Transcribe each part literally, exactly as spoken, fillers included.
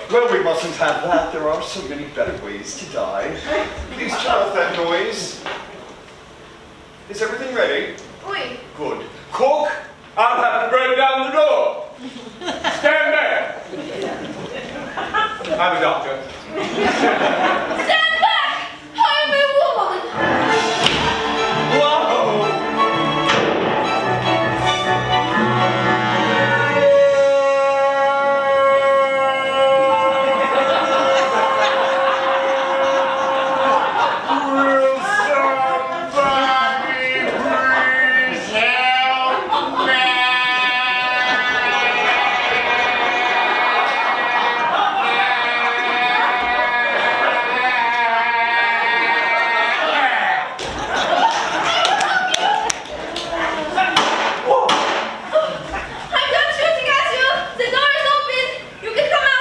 Well, we mustn't have that. There are so many better ways to die. Please turn off that noise. Is everything ready? Oui. Good. Cook, I'll have to break down the door. Stand there. I'm a doctor. Stand back! I'm a woman! Whoa!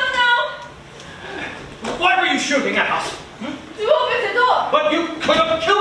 Shooting at us. To open the door. But you could have killed